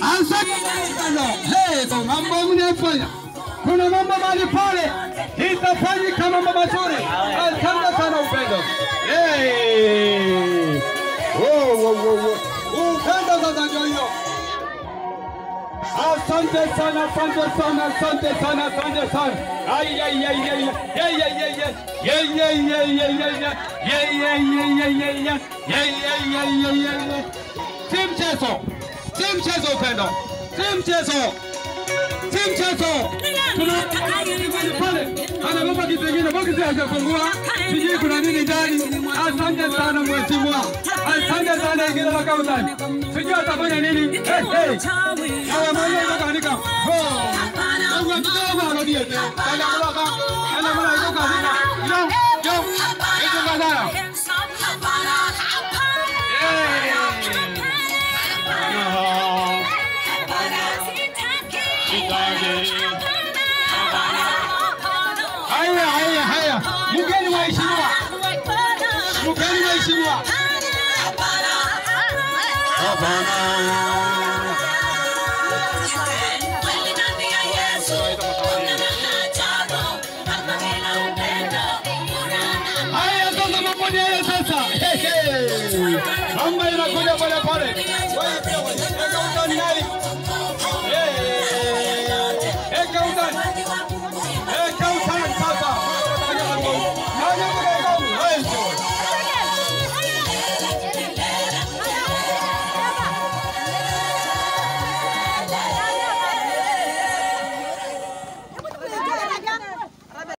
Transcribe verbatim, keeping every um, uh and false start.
Asante sana. Hey, kwa mambo mnayofanya. Kuna mambo mali pale. Itafanyika mambo mazuri. Asante sana upendo. Hey. Wow, wow, wow, wow. Upendo sasa ndio hiyo. Asante sana, asante sana, asante sana, asante sana. Ay ay ay ay ay ay ay ay ay ay ay ay ay ay ay ay ay ay. Tim Cheso, Tim Cheso upendo, Tim Cheso, Tim Cheso. Kuna pale ana baba kitengine boksi hajafungua, sijui kuna nini ndani. Asante sana mheshimiwa, asante sana ingine makao ndani, sijui atafanya nini. Hey hey, hawa mali wanaandika ho au ndio wanarudi tena kana mlaka ana mala iko katika yo yo iko kadhaa. Haya haya haya, mgeni waheshimiwa, mgeni waheshimiwa. Haya sasa mambo ni haya sasa. Mambo yanakuja pale pale.